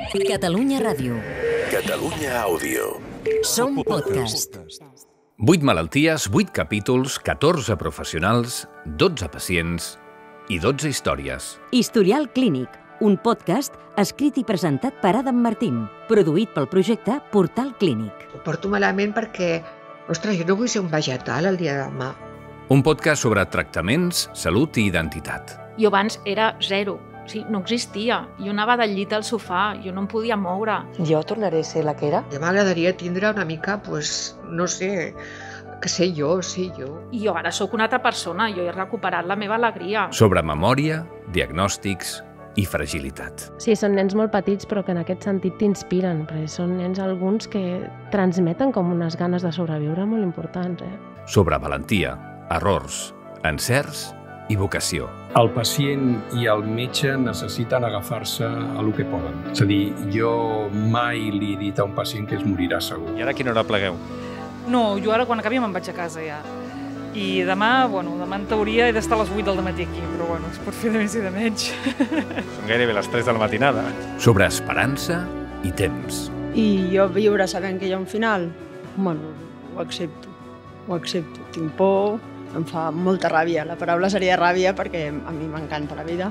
Catalunya Ràdio. Catalunya Àudio. Som podcast. 8 malalties, 8 capítols, 14 professionals, 12 pacients i 12 històries. Historial clínic, un podcast escrit i presentat per Adam Martín, produït pel projecte Portal Clínic. Ho porto malament perquè, ostres, jo no vull ser un vegetal el dia de demà. Un podcast sobre tractaments, salut i identitat. Jo abans era zero, o sigui, no existia. Jo anava del llit al sofà, jo no em podia moure. Jo tornaré a ser la que era. Ja m'agradaria tindre una mica, no sé, que sé jo. I jo ara sóc una altra persona, jo he recuperat la meva alegria. Sobre memòria, diagnòstics i fragilitat. Sí, són nens molt petits, però que en aquest sentit t'inspiren, perquè són nens alguns que transmeten com unes ganes de sobreviure molt importants. Sobre valentia, errors, encerts i vocació. El pacient i el metge necessiten agafar-se a lo que poden. És a dir, jo mai li he dit a un pacient que es morirà segur. I ara a quina hora plegueu? No, jo ara quan acabi me'n vaig a casa ja. I demà en teoria he d'estar a les 8 del matí aquí, però es pot fer de més i de menys. Són gairebé les 3 de la matinada. Sobre esperança i temps. I jo viure sabent que hi ha un final, ho accepto. Tinc por, em fa molta ràbia. La paraula seria ràbia perquè a mi m'encanta la vida.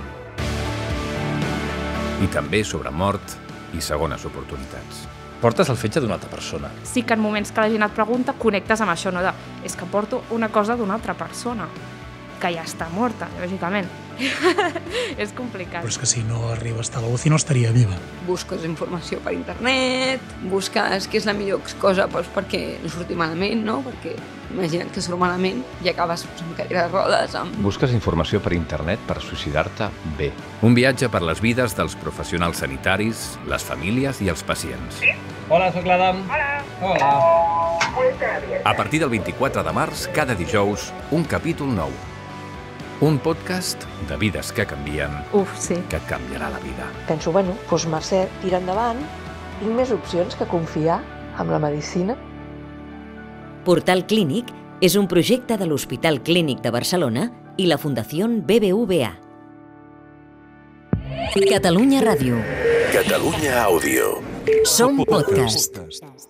I també sobre mort i segones oportunitats. Portes el fetge d'una altra persona. Sí que en moments que la gent et pregunta, connectes amb això, no de és que porto una cosa d'una altra persona, que ja està morta, lògicament. És complicat. Però és que si no arriba a estar a l'UCI no estaria viva. Busques informació per internet, busques què és la millor cosa perquè no surti malament, no? Perquè imagina't que surt malament i acabes amb cadira de rodes. Busques informació per internet per suïcidar-te bé. Un viatge per les vides dels professionals sanitaris, les famílies i els pacients. Hola, soc l'Adam. Hola. A partir del 24 de març, cada dijous, un capítol nou. Un podcast de vides que canvien, Sí. que et canviarà la vida. Penso, doncs Mercè, tira endavant, tinc més opcions que confiar amb la medicina. Portal Clínic és un projecte de l'Hospital Clínic de Barcelona i la Fundació BBVA. Catalunya Ràdio. Catalunya Àudio. Som podcast.